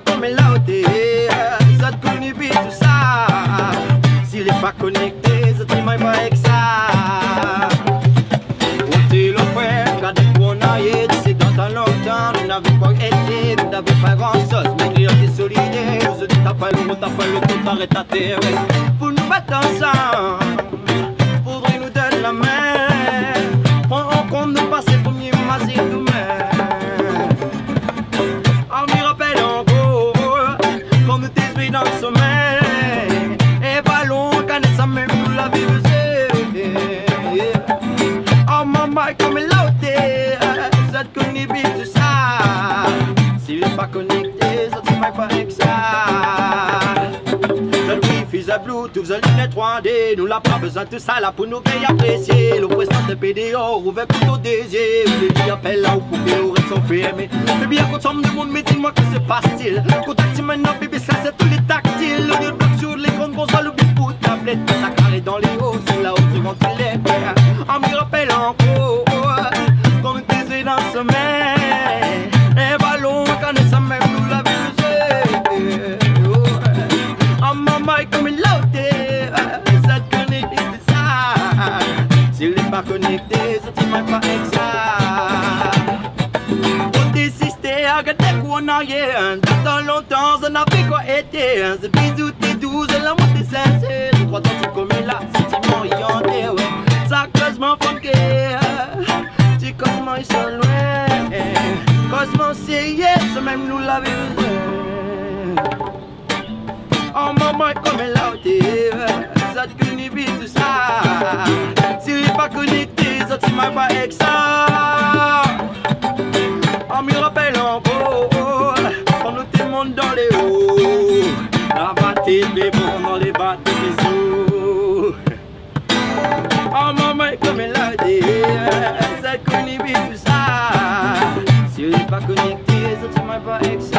comme l'auté, ça te connaît bien tout ça. S'il est pas connecté, ça te dit pas avec ça. On t'est le frère, quand on a été, c'est dans un longtemps, nous n'avons pas été, nous n'avons pas grand chose, mais crier t'es solidaire, nous t'appelle le tout, t'arrête à terre. Pour nous battre ensemble, faudrait nous donner la main, prends en compte de passer pour mieux masser nous-mêmes. Dans le sommeil, et ballon, canette, ça même nous la vivre. Oh maman, comme l'auté, ça te connaît bien tout ça. S'il n'est pas connecté, ça te met pas avec ça. Je lui fils à Bluetooth, je lunettes 3D. Nous n'a pas besoin de tout ça là pour nous payer apprécier. Le président de PDO, ouvert plutôt désir. Les appels là où poupées auraient son fermé. Mais bien qu'on somme de monde, mais dis-moi que se passe-t-il? Contacte maintenant, bébé, ça c'est tous les tactiles. Le lieu de bloc sur l'écran, console, le bip pour tablette. Ta carré dans les hauts, c'est là où tu rentres les pères. On m'y rappelle encore, quand on était dans le sommeil. Un ballon, quand ça même nous l'a vu. Oh maman, comme il l'a ôté, ça te connecte de ça. S'il n'est pas connecté, ça te met pas avec ça. On désistait à regarder qu'on a rien. Dans longtemps, ça n'avait quoi été. C'est bisous, t'es douze, la montée sincère. 3 ans, tu commets là, si tu m'orientais, ouais. Ça cause mon funky. Tu causes moi, ils sont loin. Cause mon c'est yes, même nous l'avons besoin. Oh maman, comme elle a été, ça te connaît bien tout ça. S'il n'est pas connecté, ça te met pas avec ça. On me rappelle encore, on nous témoigne dans les hauts. La bâtée des bons dans les battes des eaux. Oh maman, comme elle a été, ça te connaît bien tout ça. S'il n'est pas connecté, ça te met pas avec ça.